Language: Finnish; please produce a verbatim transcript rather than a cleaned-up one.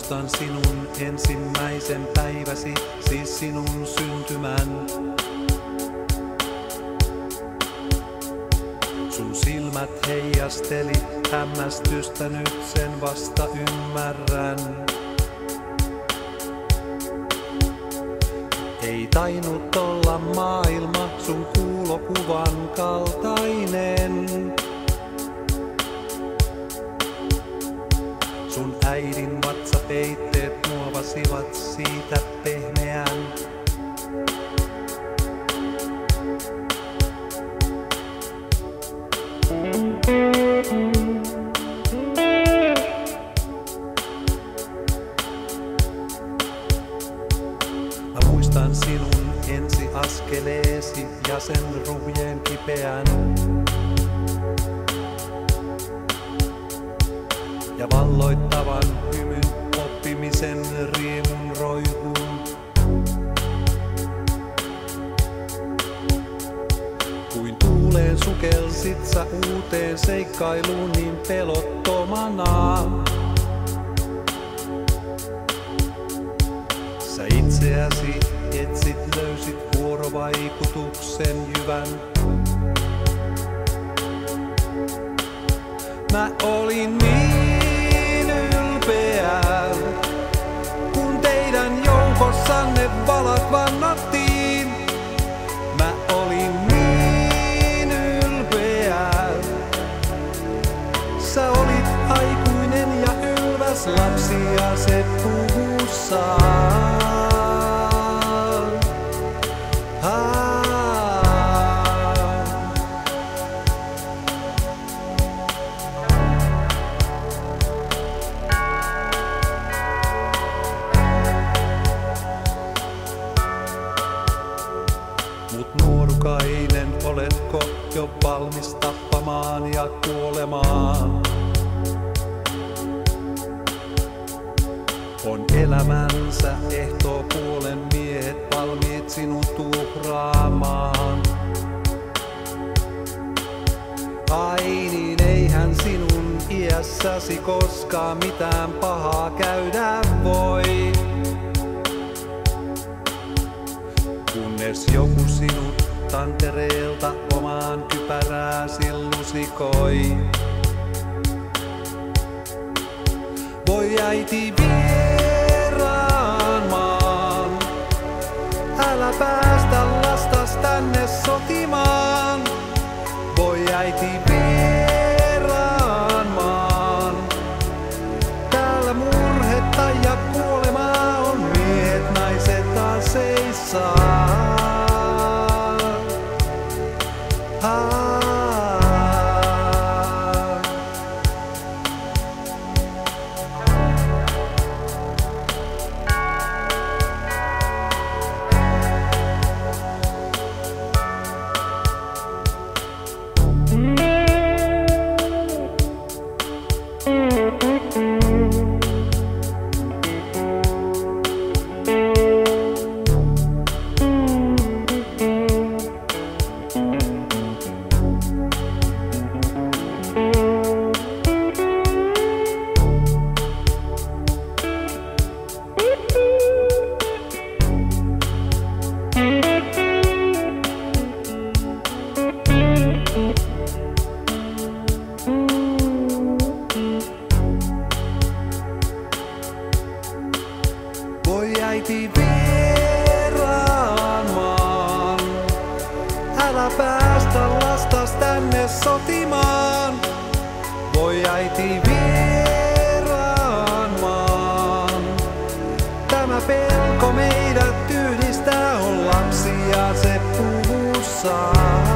muistan sinun ensimmäisen päiväsi, siis sinun syntymän. Sun silmät heijasteli hämmästystä, nyt sen vasta ymmärrän. Ei tainnut olla maailma sun kuulokuvan kaltainen. Sun äidin vatsapeitteet muovasivat siitä pehmeän. Mä muistan sinun ensiaskeleesi ja sen ruhjeen kipeän. Ja valloittavan hymyn, oppimisen riemun roikun. Kuin tuuleen sukelsit sä uuteen seikkailuun niin pelottomana. Sä itseäsi etsit, löysit vuorovaikutuksen jyvän. Mä olin niin ylpeä, kun teidän joukossanne valot vannottiin. Mä olin niin ylpeä, sä olit aikuinen ja ylväs lapsi ja se puhussaan. Mut nuorukainen, oletko jo valmis tappamaan ja kuolemaan? On elämänsä ehtoopuolen miehet valmiit sinut tuhraamaan. Ai niin, eihän sinun iässäsi koskaan mitään pahaa käydä voi. Kunnes joku sinut tantereelta omaan kypärääsi lusikoi. Voi äiti vieraan maan, älä päästä lastas tänne sotimaan. Voi äiti vieraan maan, täällä murhetta ja kuolemaa on, miehet naiset aseissaan. Voi äiti vieraan maan, älä päästä lastas tänne sotimaan. Voi äiti vieraan maan, tämä pelko meidät yhdistää, on lapsi ja se puhussaan.